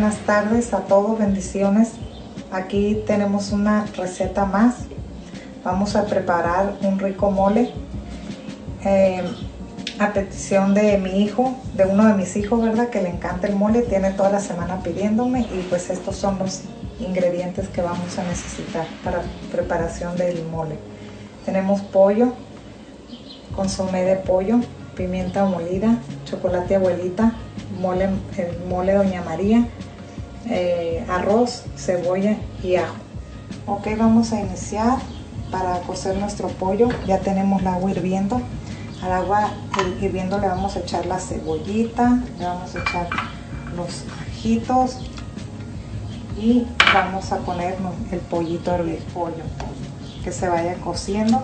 Buenas tardes a todos, bendiciones. Aquí tenemos una receta más. Vamos a preparar un rico mole a petición de mi hijo, de uno de mis hijos, ¿verdad? Que le encanta el mole, tiene toda la semana pidiéndome, y pues estos son los ingredientes que vamos a necesitar para preparación del mole. Tenemos pollo, consomé de pollo, pimienta molida, chocolate abuelita, el mole Doña María, arroz, cebolla y ajo. Ok, vamos a iniciar para cocer nuestro pollo. Ya tenemos el agua hirviendo. Al agua hirviendo le vamos a echar la cebollita, le vamos a echar los ajitos y vamos a poner el pollito a hervir, pollo, que se vaya cociendo.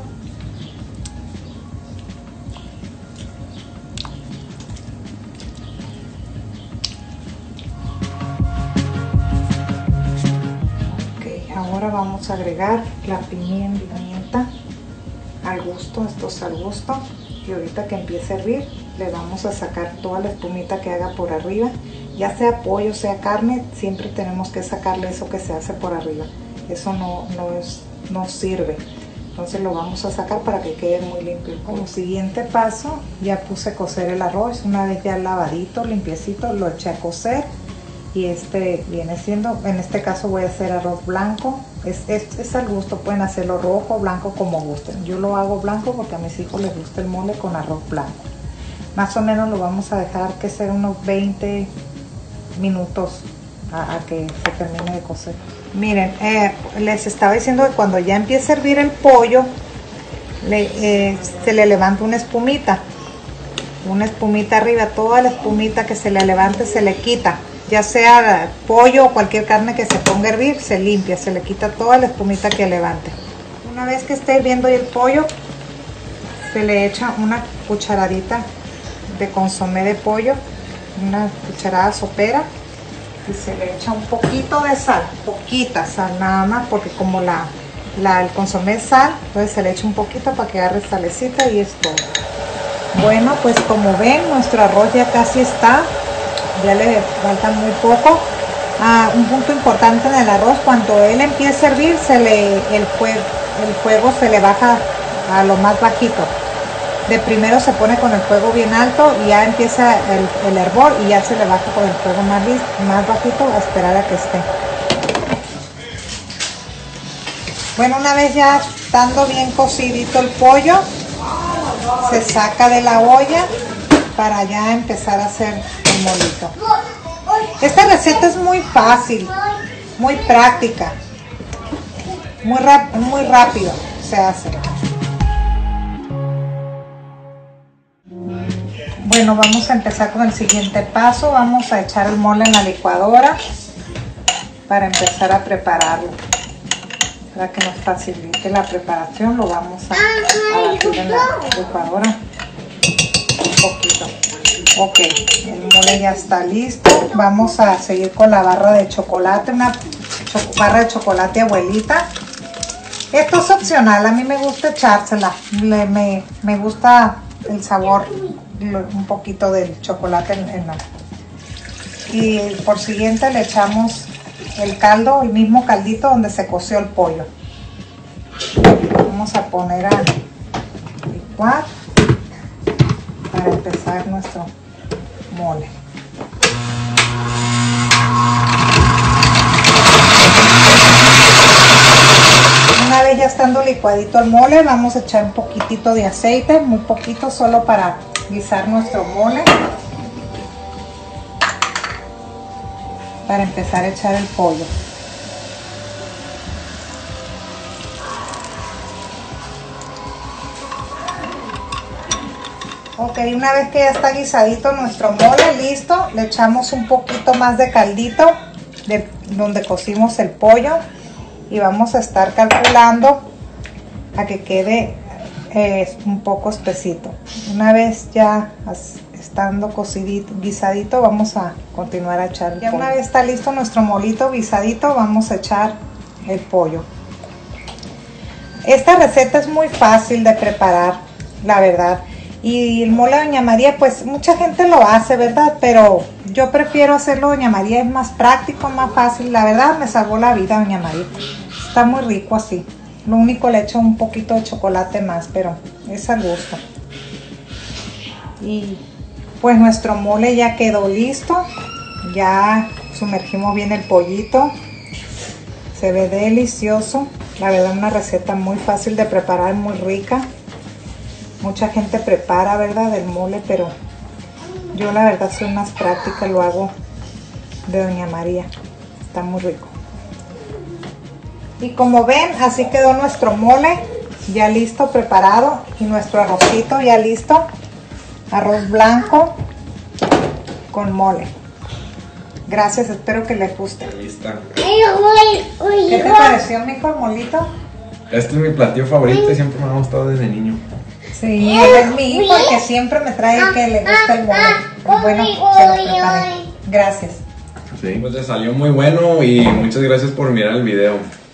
Ahora vamos a agregar la pimienta al gusto, esto es al gusto, y ahorita que empiece a hervir le vamos a sacar toda la espumita que haga por arriba, ya sea pollo, sea carne, siempre tenemos que sacarle eso que se hace por arriba, eso no sirve, entonces lo vamos a sacar para que quede muy limpio. Como siguiente paso ya puse a cocer el arroz, una vez ya lavadito, limpiecito, lo eché a cocer. Y este viene siendo, en este caso voy a hacer arroz blanco, es al gusto, pueden hacerlo rojo o blanco como gusten. Yo lo hago blanco porque a mis hijos les gusta el mole con arroz blanco. Más o menos lo vamos a dejar que sea unos 20 minutos a que se termine de cocer. Miren, les estaba diciendo que cuando ya empiece a hervir el pollo, se le levanta una espumita arriba, toda la espumita que se le levante se le quita. Ya sea pollo o cualquier carne que se ponga a hervir, se limpia, se le quita toda la espumita que levante. Una vez que esté hirviendo el pollo, se le echa una cucharadita de consomé de pollo, una cucharada sopera, y se le echa un poquito de sal, poquita sal nada más, porque como el consomé es sal, entonces se le echa un poquito para que agarre salecita y es todo. Bueno, pues como ven, nuestro arroz ya casi está. Ya le falta muy poco. Un punto importante en el arroz, cuando él empieza a hervir, el fuego se le baja a lo más bajito. De primero se pone con el fuego bien alto y ya empieza el hervor, y ya se le baja con el fuego más bajito a esperar a que esté. Bueno, una vez ya estando bien cocidito el pollo, se saca de la olla para ya empezar a hacer el molito. Esta receta es muy fácil, muy práctica, muy rápido se hace. Bueno, vamos a empezar con el siguiente paso. Vamos a echar el mole en la licuadora para empezar a prepararlo. Para que nos facilite la preparación, lo vamos a batir en la licuadora un poquito. Ok, el mole ya está listo. Vamos a seguir con la barra de chocolate, una barra de chocolate abuelita. Esto es opcional, a mí me gusta echársela, me gusta el sabor, un poquito del chocolate y por siguiente le echamos el caldo, el mismo caldito donde se coció el pollo. Vamos a poner a licuar para empezar nuestro mole. Una vez ya estando licuadito el mole, vamos a echar un poquitito de aceite, muy poquito, solo para guisar nuestro mole, para empezar a echar el pollo. Ok, una vez que ya está guisadito nuestro mole, listo, le echamos un poquito más de caldito de donde cocimos el pollo y vamos a estar calculando a que quede un poco espesito. Una vez ya estando cocidito, guisadito, vamos a continuar a echar el pollo. Una vez está listo nuestro molito guisadito, vamos a echar el pollo. Esta receta es muy fácil de preparar, la verdad. Y el mole de Doña María, pues mucha gente lo hace, ¿verdad? Pero yo prefiero hacerlo Doña María, es más práctico, más fácil. La verdad me salvó la vida Doña María. Está muy rico así. Lo único le echo un poquito de chocolate más, pero es al gusto. Y pues nuestro mole ya quedó listo. Ya sumergimos bien el pollito. Se ve delicioso. La verdad una receta muy fácil de preparar, muy rica. Mucha gente prepara, ¿verdad?, el mole, pero yo la verdad soy más práctica, lo hago de Doña María. Está muy rico. Y como ven, así quedó nuestro mole, ya listo, preparado. Y nuestro arrocito ya listo. Arroz blanco con mole. Gracias, espero que les guste. Lista. ¿Qué te pareció, mijo, el molito? Este es mi platillo favorito y siempre me ha gustado desde niño. Sí, él es mi hijo el que siempre me trae que le gusta el mole. Pues bueno, se lo preparé. Gracias. Sí, pues le salió muy bueno y muchas gracias por mirar el video.